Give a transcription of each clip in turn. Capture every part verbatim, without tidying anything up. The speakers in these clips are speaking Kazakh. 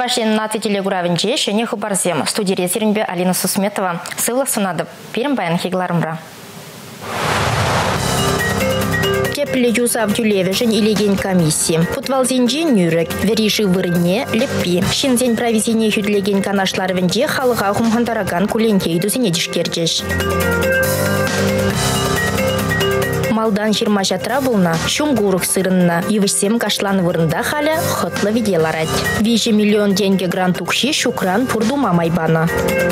Чувашин нации телегуравенче шене хабарзем. Студия резервнбе Алина Сусметова. Сывла сунады. Перем баян хигларымра. Кепле юзав дюлевежен илеген комиссии. Путвалзенже нюрек, вериши вырне, леппи. Шинзен провизине хюдлеген канашларвенде халыга хумхандараган куленке идусине дишкердеш. Малдан ширмашатра булна, шумгурук сырынна, евсем кашлан вырында халя хотла виделарать. Виже миллион деньги грант укши шукран пурдума майбана.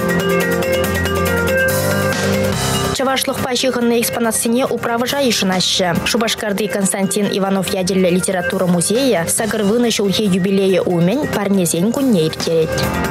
Чавашлых пащиханной экспонацине управа жаишынаще. Шубашкарды Константин Иванов ядерлі литература музея сагыр вынышыл хе юбилея умен парнезен кунне иртерет.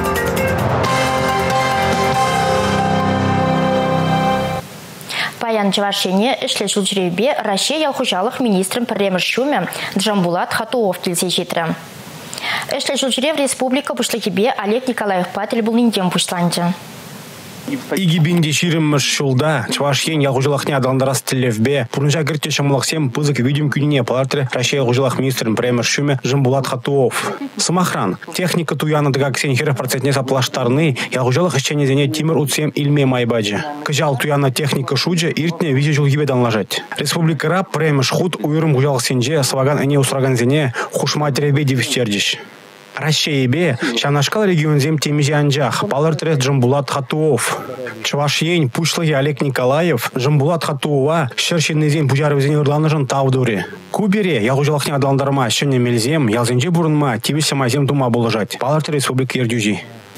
Паян Чавашине эшлешил жребе Россия ялхужалых министром премьер-шуме Джамбулат Хатуов тілсе жетірі. Эшлешил жреб республика пушлахибе Олег Николаев Патель был ниндем пушланчы. Игибинде ширим шулда, Чувашин ялхужалахне адаландарас тілевбе, пурнжа гірте шамалахсем пызык видим күніне палартры Россия ялхужалах министром премьер-шуме Джамбулат Хатуов. Самохран. Техника туяна дыгак сенхеров процентне саплаштарны, ялхужалах ищене зене тимир утсем ильме майбаджи. Кыжал туяна техника шуджа иртне визе жулгибе данлажать. Республика раб премьер-шхут уйрым гужалах сенже сваган эне усраган зене хушматеребе дивистердиш. Россия Шанашкал регион зем темиже анжах, палартрет Джамбулат Хатуов. Чувашин пушлыги Олег Николаев, Джамбулат Хатуова, шершенный зем пужаров зене урланажан тавдуре. Кубере, ялхужалахне адаландарма, шене мельзем, ялзенже бурынма, тивисе мазем тума булажать. Палартрет республика Ирдюжи.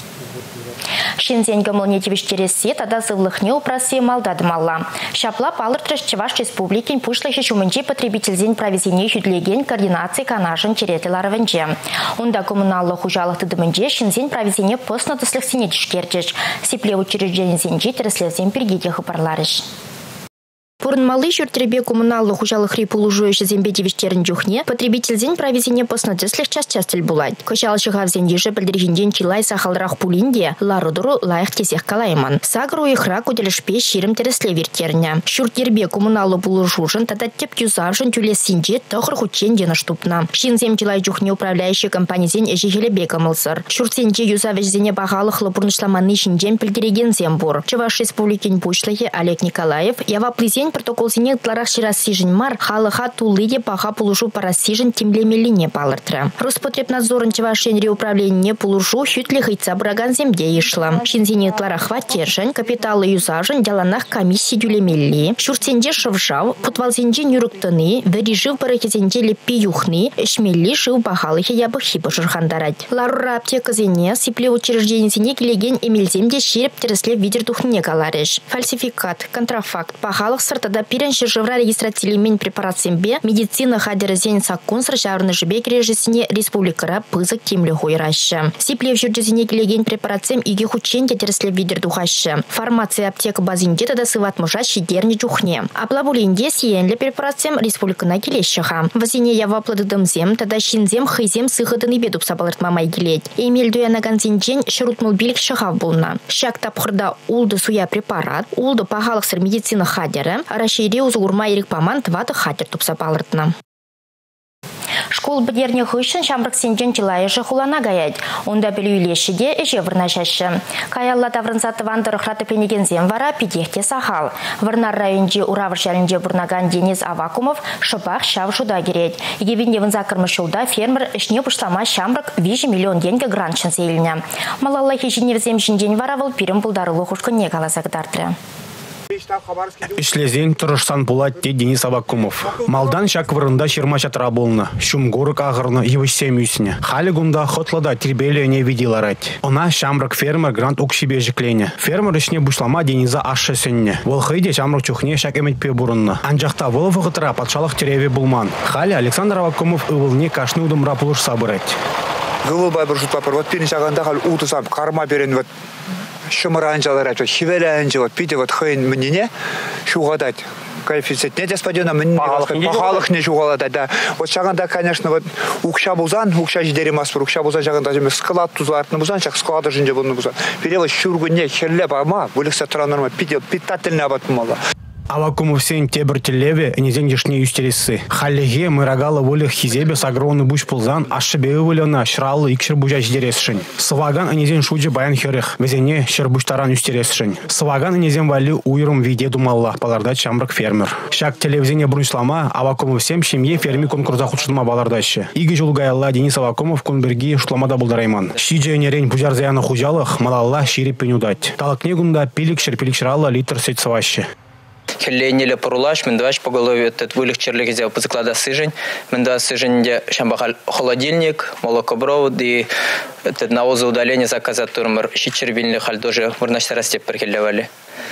Шинзен гамылне тивиштересе тада сывлыхне упрасе малдадымалла. Шапла палыртрыш Чуваш республикин пушлыхе шумынче потребительзен провизине хюдлеген координации канашын черетеларвенче. Онда коммуналлы хужалых тыдымынче шинзен провизине постно тыслыхсене тишкерчеш. Сипле учрежден зенче тереслевзен пергеде хыпарларыш. Пурнмалы жюртребе коммуналлы хужалых рипулужующий зембедевиштерін жүхне, потребительзен провизине постнатыслых час-частель булать. Кочалышыға взендежі білдіргенден чилай сахалырақ пулинде, ларудыру лайық тесех калайман. Сагру ихра куделішпе ширым тереслевертеріне. Шюртербе коммуналлы пулужушын тататтеп юзаржын тюлесінже тұғыр хучен дені штупна. Шинзем чилай жүхне управляющий компанизен әжігелебе камылсыр. Шюртсенже юзавежзене бағалықлы пурнышламаны шинжен пілдіреген зембур. Чуваш республикин пушлығы Олег Николаев, ява плезен протокол сине тларах ширасижин мар, халыха тулыде паха пулушу парасижин темлемелине палыртра. Роспотребнадзорын Чувашенре управление пулушу хютле хыйца браган земде ишла. Шинзине тларах ватержин, капиталы юзажин дяланах комиссии дюлемелли. Шурценде шывжав, путвалзенде нюруктаны, верижив барахизенде леппи юхны, эшмелли шив бахалыхе ябы хипа жырхандарать. Ларура аптека зене, сипле учреждение зене келеген эмельземде ширип тересле видер духне каларыш. Фальсификат, контрафакт, пахалых сыртада пиренші живра регистратилимен препарациямбе медицина хадерезен саккунсыр жарны жібек режисіне республикара пызык темлі хойрашы. Сиплев жүрдезіне келеген препарациям иге хучен тетерсле видер духашы. Фармация аптека базинде тада сыватмыша шидерні жухне. Аплабулинде сиенлі препарациям республикана келешіға. Вазине явапладыдымзем, тада шинзем хызем сыхыдыны бедуп сабалыртмамай келет. Эмел дуянаган зенчен шырутмыл билік шығав болна. Шак тапқырда улды суя препарат, улды пағалықсыр медицина хадері, Рашире узгурма ерік паман тваты хатер тупса палыртна. Школ бідерне хышын шамрық сенжен чилайышы хулана гаять. Онда білуйлешіде эже вырнашашы. Каялла таврынсаты вандыры храты пенегензен вара пидехте сахал. Вырнар районде уравыр шәрінде бұрнаган Денис Авакумов шыпақ шав жуда керет. Егевінде вынзакырмы шулда фермер ішне пұшлама шамрық виже миллион денге граншын сейіліне. Малалла хешіневзем жінден варавыл пирім бұлдарылы хушкынне каласагдартыры. Ишлезен тұрышсан булат те Денис Авакумов. Малдан шак вырында ширма чатыра болны. Шумгурык ағырны евішсем үйсіне. Халі гунда хотлада тербелі не виделарать. Она шамрак фермер грант укшибе жеклене. Фермер ішне бушлама Дениза ашы сөнне. Волхыйде шамрак чухне шак эметпе бурынны. Анжақта волы вғытыра патшалық тереве булман. Халі Александр Авакумов ывылне кашны удымра пулыш сабырать. Гылы байбыр жұт папыр. Вот перін шағанда хал утысам карма берен вот шымыран жаларать, вот хивелен жалат, пиде вот хыйн мнене шуғадать. Коэффициент не господина, пахалых не шуғаладать, да. Вот шағанда, конечно, вот укша бузан, укша жидери маспыр, укша бузан шағанда жеме склад тузлартны бузан, шақ склада жинже бұлны бузан. Перевод шүргіне херлеп ама, бөліксе тұра норма, питательне абат мала. Авакумов сен тебір телеве, незен ешне юстересі. Халлеге мырагалы волих хизебе сагроны буш пулзан, ашшыбеу вылена шралы икшір бужа ждересшін. Сываган незен шуджи баян херіх, везене шыр буштаран юстересшін. Сываган незен вали уйрым виде думалла, баларда чамрык фермер. Шак телевизине бруншлама, Авакумов сем шемье ферми конкурса худшынма балардашы. Иги жулгаялла Денис Авакумов кунберги шутламада булдарайман. Шиджи нерень бужар заяны хужалых, малалла ширип пенюдать. Талакне гунда пилик шерпилик шрала литр сеть саваще. Хелленеле порулаш, мендваш по голове этот вылих черлик взял по заклада сыжень, мендва сыжень где шамбахал холодильник, молокопровод и этот навоза удаление заказать турмар щечервильный халь тоже мурнаш растеп перхелевали.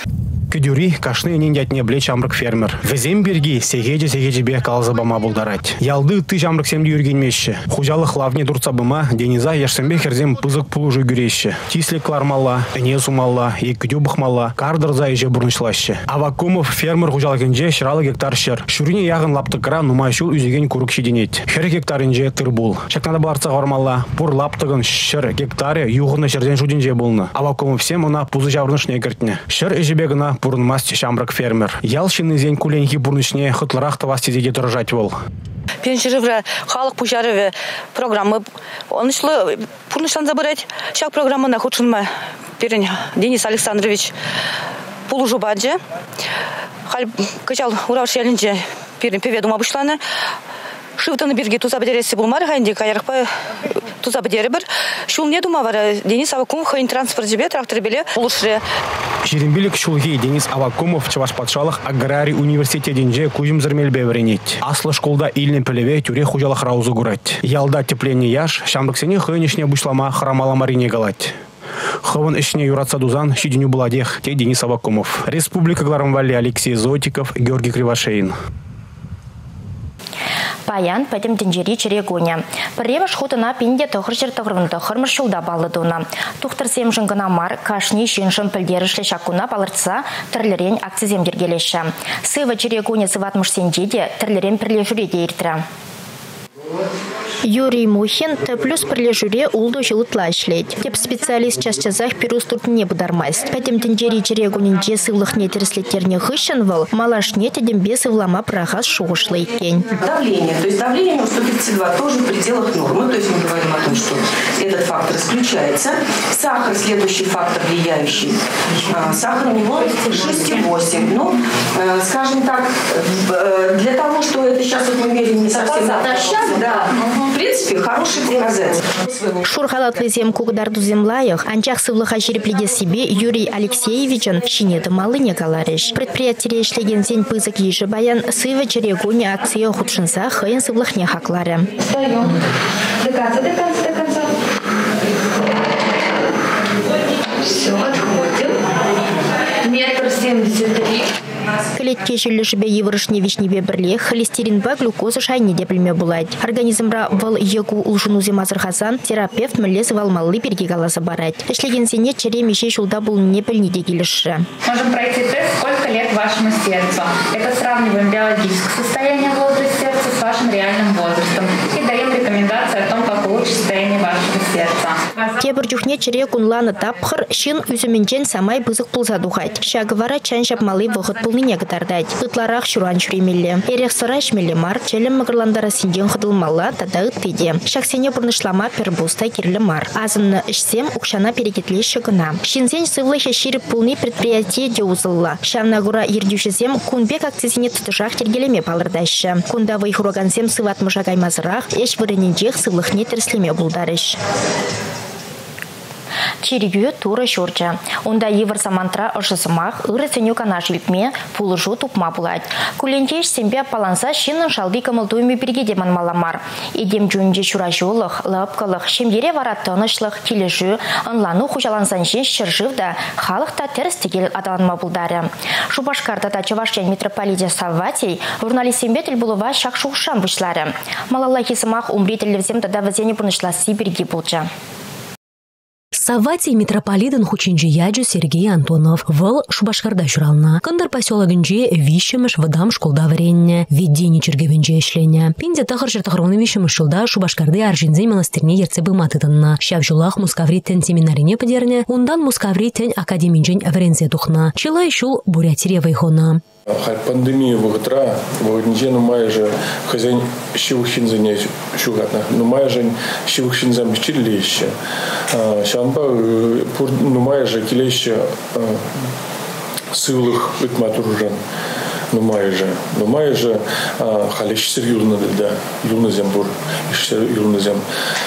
Кюдюри кашны ниндятне бле чамрык фермер. Везем берги сегеже сегеже бе калзабама булдарать. Ялды ты чамрык семди юргенмеші. Хужалық лавне дурцабыма Дениза яшсембе херзем пызык пулужу гюрещі. Тислек лармалла, эне сумалла, еккүдю бахмалла, кардырза еже бурнышлашы. Авакумов фермер хужалыкынже шыралы гектар шер. Шурине яғын лаптыкра нумайшул үзеген курук шеденет. Хер гектарынже тырбул. Шакнада барца гармалла, пур лаптыгын шер гектаре юғыны шерден шуденже болны. Авакумов сем она пузы жаврнышне кертне. Шер ежебегына бурнмасти шамрак фермер. Ялшины зень куленьки бурнышне хытлырах тавасти деде дорожать вол. Пеншеревре халық пужареве программы он шло бурныштан забирать. Шак программа нахудшинма перень Денис Александрович пулужу бадже. Халь качал уравши ялинже перень певедума бушланы. Шивтаны бирге туза бедересі булмар, хайнде кайрықпа туза бедері бір. Шул не дума бары Денис Авакумов хайн транспорт жебе, трактор беле улышры. Шеренбилік шулги Денис Авакумов Чаваш патшалық аграрий университетінже кужым зірмелбе вренет. Аслы школда илін пілеве тюре хужалық раузы гурать. Ялда тепление яш, шамрыксене хойнешне бушлама храмала марине галать. Хован ишне юратса дузан, щиденю буладех, те Денис Авакумов. Республика Гларамвали Алексей Зотиков, Георгий Кривошеин. Паян пәдім дінжері черегоне. Бірребіш хутына пенде тұғыр жер тұғырынды қырмыр шылда балыдуына. Тұқтыр сем жыңғына мар, кашни шыншын пілдерішлі шакуна балыртса, түрлерен акциземдер келеші. Сывы черегоне сыватмыш сендеде, түрлерен пірле жүреде ертірі. Юрий Мухин Т плюс прилежуре улду жылытла ишлейт. Теп специалист частязах перус тут не будармасть. Пәтем тенджери черегунинже сывлых нетерслетерне хыщен вал, малашне тедем без ивлама прахас шуғышлай кен. Давление. То есть давление у сто тридцать два тоже в пределах нормы. То есть мы говорим о том, что этот фактор исключается. Сахар следующий фактор влияющий. Сахар у него шесть и восемь. Ну, скажем так, для того, что это сейчас вот мы меряем не совсем натощак, да, в принципе, хороший показатель. Шурхалатлы зем кугдарду землаях, анчах сывлыха жерепледе себе Юрий Алексеевичен щинеды малы не калариш. Предприятие ишлеген зень пызык ежі баян сывы черегуне акция худшинса хайын сывлых не хаклары. Встаем. До конца, до конца, до конца. Все, отходим. Метр семьдесят три. Клетке жүлішібе еврышне вишнебе бірле, холестеринба глюкоза шайне депілме булайд. Организмра вал егу улшыну земазырхасан, терапевт мүлез валмалы берге галаса барайд. Ішлеген сене чере меше шулда бұл не пілнеде келіші. Можем пройти тест «Сколько лет вашему сердцу?». Это сравниваем биологическое состояние возраста сердца с вашим реальным возрастом и даем рекомендации о том, как улучшить состояние вашего сердца. Тебір жүхне чере кунланы тапқыр, шин үзіменчен самай бызық пулза духайд. Шагывара чан шапмалы вғыт пулныне гытардайд. Ытларақ шуран шуремелі. Эрех сыра шмелі мар, челем мығырландара синден қыдылмалла тада ыттеде. Шаксене бұрнышлама пербуста керлі мар. Азынны ішсем укшана перекетле шығына. Шинзен сывлы шешіріп пулны предприятие де узылла. Шавнагура ердюшізем кунбек акцизіне тұтышақ тергелеме палырдайшы. Кунда вайхурогансем сыватмыша гаймазырақ, еш вырыненжех сывлықне терслеме булдарыш. Чиргю тура шурча. Онда евр самантра ошысымах, ыры сеню кана жилтме, пулыжу тупма булайд. Кулентеш сембе паланса шинын шалды кымылдуйме бергеде манмаламар. Идем жүнже шурашулық, лапкалық, шемдере вараттынышлық, кележу, анлану хужалансан жен шыржывда, халықта терстегел адаланма булдары. Шубашкарда да Чувашчан митрополития Савватей, журналист сембе тіл булыва шақ шуғышан бұшлары. Малалла хисымақ умбри тілівзем тада вазене бұнышласы берге булча. Савватий митрополитын хучинжи яджу Сергей Антонов. Выл Шубашкарда журална. Кындар поселогынже вищемыш вадам школда варенне. Ведение чергевенже ишлене. Пинде тахар жертахроны вищемыш шылда Шубашкарды Аржинзей монастырне ерце быматыдынна. Шав жулах мускавритен семинарине подерне. Ундан мускавритен академинжен варензе тухна. Чила ишул Бурятия вайхона. Пандемия в утра, в одни ну майже хозяин щевухин занять шугатна, ну майже щевухин замечили еще, шамба ну майже килеще сылых итматуржан, ну майже, ну майже халиш серьезно да, юнозем бур, еще юнозем.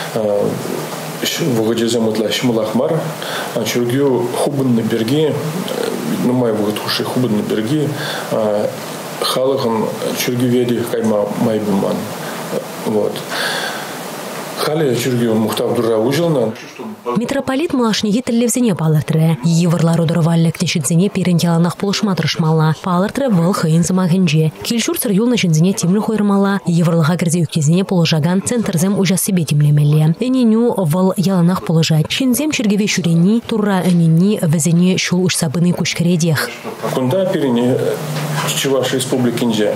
В Гаджезем отла Шималахмар, а чургю хубан на береги, ну май в Гадхуши хубан на береги, халахан чургю веди кайма майбуман, вот. Хали чургю мухтав дура ужилна. Митрополит малашниги телевизине палыртыры. Еварлар удырваллек нешидзине перентяланах полышма тырышмалла. Палыртыры выл хыйын замагынже. Килшур сыр юл нешидзине тимлі хойырмалла. Еварлыға кірзе үктезіне полыжаган центрзем ужас себе тимлемелі. Эненю выл яланах полыжать. Шинзем чергеве шурени, тура энени везене шул ушсабыны кушкередех. Кунда перене Чуваш республикинже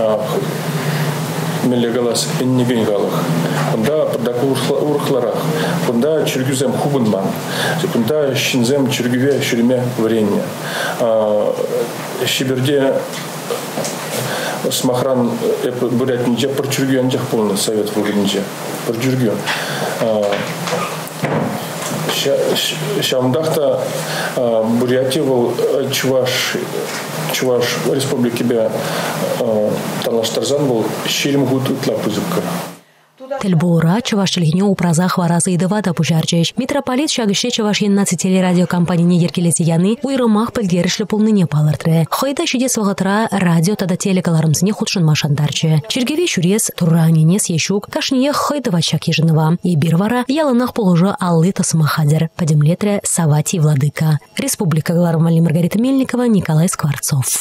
мелегалас эннеген галах. Кунда поддаку урхларах. Кунда чергюзем хубынман. Кунда шинзем чергюве шуреме варенье. Шиберде смахран бурятниче пар чергю анжах полный совет вугенче. Пар чергю. Шамдахта Бурятия был Чуваш Чуваш республики бе Талаштарзан был щирим гуд тлапузыкка. Тельбура Чувашчылыгине упразах варазы идывада пужарчыш. Митрополит шагыше Чуваш еннадцати телерадиокомпания недеркелети яны уйрымах пылгерішлі полныне палыртыры. Хойда шидес вағытра радио тада телекаларымзыне худшын машандарчы. Чергеве шурес туранинес ешук кашние хойдова чак ежынова. И бирвара ялынах положу аллы тасмахадер. Подемлетре Савати Владыка. Республика Глармали Маргарита Мельникова, Николай Скворцов.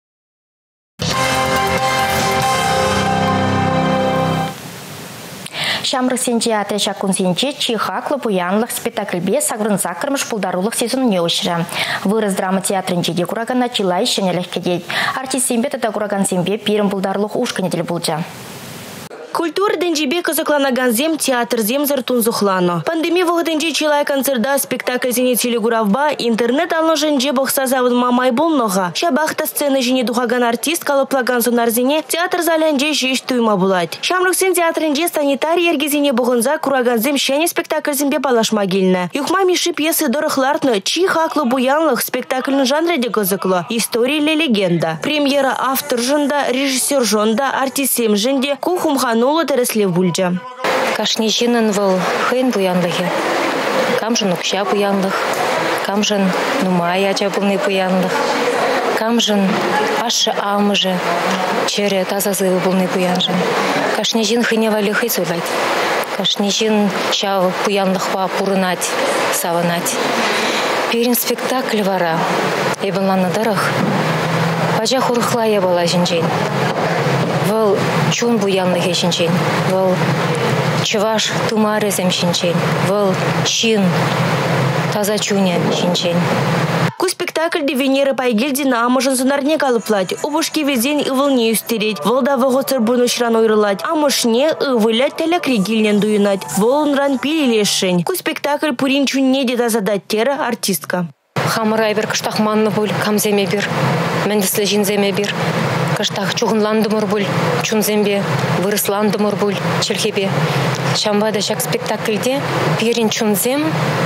Шамры сенче аты шакун сенче чихаклы буянлық спектакльбе сагрынса кірміш пулдарулық сезон не өшірі. Вырыз драма театрынче де курагана чилай шенелік кедет. Артист сембе тата кураган сембе пирім пулдарулық ушканедель булча. Культура денжибе казакланаган зем театр зем зартун зухлано. Пандемия вогденжи чилай концерда спектакль зене телегуравба интернет алны женже бокса завод мамай болнога. Шабахта сцены жіне духаган артист калыплаган сонарзене театр заленже жеш туйма булать. Шамрыксен театрынже санитарий ергезене богынза кураган зем шене спектакль зембе балашма гильна. Юхма миши пьесы дорохлартны чи хаклы буянлых спектакльны жанреде казаклы. История или легенда. Премьера автор жында, режиссер жында, артист сем жінде кухумхан Нула тереслев бульджа. Кашничинен вол хейн буянлыхи. Камжын укща буянлых. Камжын нумая чабылны буянлых. Камжын ашы амыжы. Чере тазазылы булны буянжын. Кашничин хыневали хей сулайт. Кашничин чав буянлыхва пурынать, саванать. Перин спектакль вара. Ебылан надарах. Бажа хурхла ебала жинжень. Вол чун буянлых ешінчен, вол чуваш тумары земшінчен, вол чин таза чуня шинчен. Ку спектакльде Венера Байгельди на амыжын сунарне калыплать, убушки везен и волне юстереть, волда вогоцер бурнушран ойрылать, амышне ывылять теляк регильнен дуюнать, волнран пили лешень. Ку спектакль пурин чунне деда задать тера артистка. Хамырайбер кыштахманны буль, камземе бир, мәндіслі жинземе бир. Кыштах чуғынландымыр буль, чунзембе, вырысландымыр буль, челхебе. Шамбада шак спектакльде перин чунзем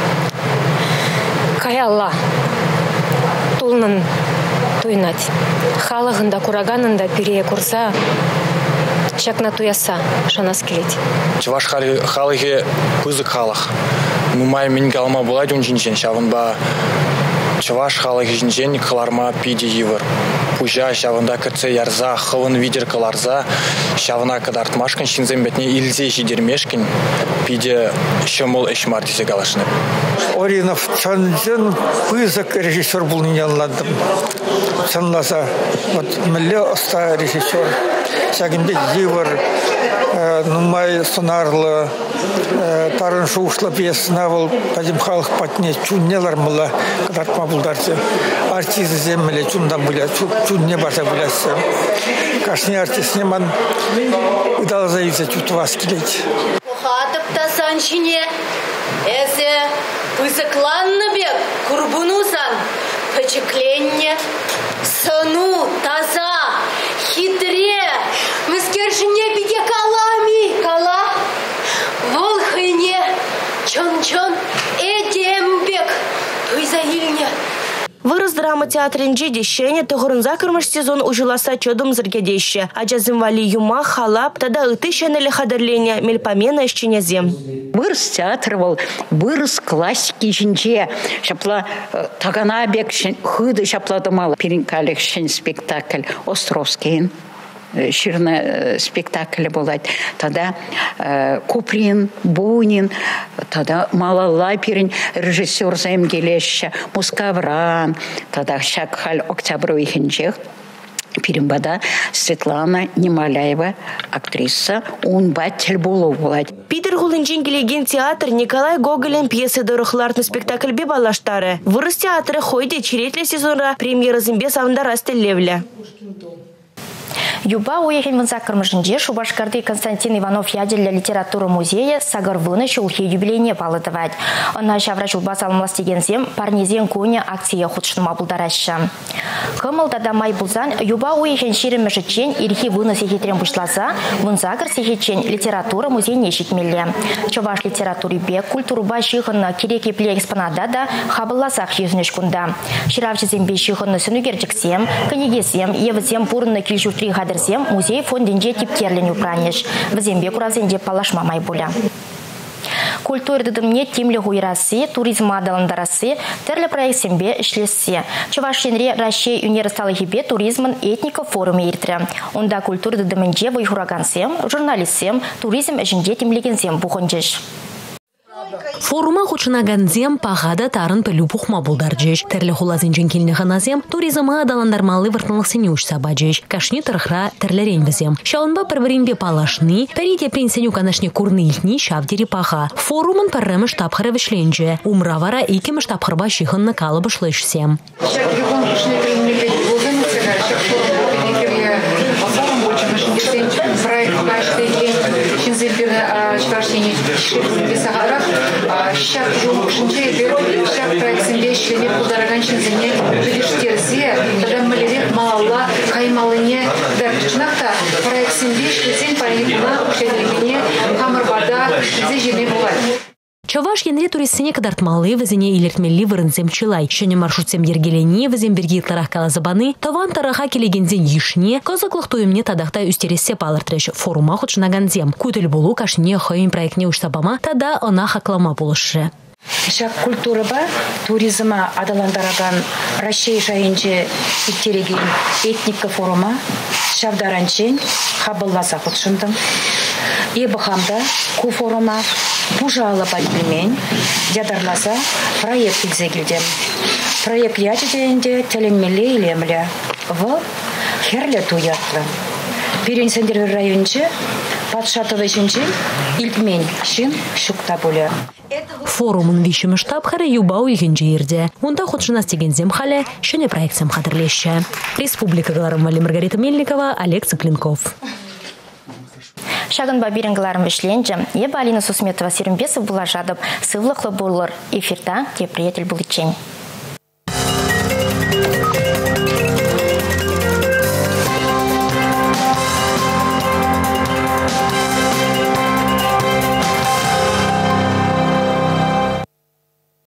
каялла тулнын туйнать. Халығында кураганында перее курса шакна туяса шанас келет. Чуваш халығы пызык халық. Нумай мен галма болады он жинжен шавынба. Чуваш халығы жинжен қыларма пиде евір. Пужа шавында кірце ярза, хывын видер кыларза, шавына кадартмашкан шинзен бетне илзе жидермешкин, пиде шымыл эшмар десе галашны. Оринов чанжен пызык режиссер был не алладым. Санласа, вот милле оста режиссер. Шагимбек евір, нумай сонарлы, тарын шуушла пьесына был, падим халық патне чуннелар мыла, кадартма булдарсы. Артист земле чундан буля, чунне барса булясы. Кашни артист неман удал заявиться чутвас келеть. Ухатыпта санчине, эсе пызыкланны бек, курбунузан, пачекленне, сын ну, таза, хитре, мыскершине биде калами, кала, волхыне, чон-чон, эдембек, туйзаилне. Вырос драма театринче дещене тогорунза кырмыш сезон ужуласа чодум зыргедеще. Аджазым вали юма, халап, тада ыты шенеле хадырлене, мельпомена ищенезем. Вырос театр был, вырос классики жинче. Шапла тагана бек хыды шапладымал. Перинкалек шен спектакль Островский. Ширна спектакль болады. Тогда э, Куприн, Бунин, тогда Малала перин режиссер заимгелеща, Мускавран, тогда Шакхаль Октябрь Ихинчех. Перембада Светлана Немоляева, актриса, он батель болады. Питер Гулынчин келеген театр Николай Гоголин пьесы дорохларны спектакль бебалаштары. Вырос театры хойде черетле сезонра премьера зимбе савында растелевля. Юба уехен вынса кырмышынже Шубашкарды Константин Иванов ядерля литература музея сагарвыны шулхи юбилейне палытывать. Она шавра шулба салмас дегенсем парнезен коня акция худшныма булдараща. Кымылда май булзан Юба уехен ширемеші чен ирхи выныс ехетрен бушласа, вынса кыр сехечен литература музей нешикмеле. Чуваш литератури бек культуруба шихынна кереки пле экспонада да хабылласақ юзнеш кунда. Ширавчызем бе шихынны сүнігерчіксем, кынегесем, евізем пурынны килшуфтри хадыр музей фондинже типкерлен упранеш. Взембе куразенде палашма майбуля. Культур дедімне темлі ғуйрасы, туризм адаландарасы, тәрлі проектсембе ішлесе. Чувашинре Рашей универсалығыбе туризмын этника форуме ертрі. Онда культур дедімінде вайхурагансем, журналистсем, туризм әжінде темлегенсем бұғынжеш. Форума хучынаганзем пағада тарын пілі пұхма бұлдаржеш. Тәрлі хулазынжен келіне ғаназем туризма адаландармалы выртналық сене ұшса баджеш. Кашни тұрықра тәрлерен візем. Шауынба пірвірінбе палашны, пәрите пенсеню канашне курны ихни шавдері паға. Форумын пәррімі штабқыры вішленже. Умравара икемі штабқырба шихынны калы бұшлышсем. Şak жумушинче бер şak проектсинде işlenip buldargan çinzine bilişterse adamları malalla kaymalыне darçnakta проектсинде işlesen parayına uşedilmene камырбада зежене болады. Чаваш енре туристсене кадартмалы візіне илертмелі вырынзем чылай. Шөне маршрутсем ергелене візем берге итларах калазабаны, таван тараха келегензен ешне, козаклық тойымне тадақта үстересе палыртреш форума худшынаганзем. Күтіл болу кашне хойын проектне ұшсабама, тада она хаклама болышы. Шак культураба, туризма адаландараган Рашей жайынче иттереген этника форума, шавдаранчен хабылласа худшындым. Ебахамда ку форума пужала бальбельмень, дядарласа проект идзегилдем. Проект ячеденде теленмеле илемля. В херле туятлы. Перенсендер районче, подшатоваченче, илтмень шин шукта буля. Форумын вишімі штаб-хары юбау илгенже ерде. Онда худшынас тегензем хале, шөне проектсем хадырлеші. Республика Галарымвали Маргарита Мельникова, Олег Цыпленков. Шагын бабирингаларым вишленже, еба Алина Сусметова Серембесов была жадып, сывлықлы болыр. Эфирда те приятель был ичень.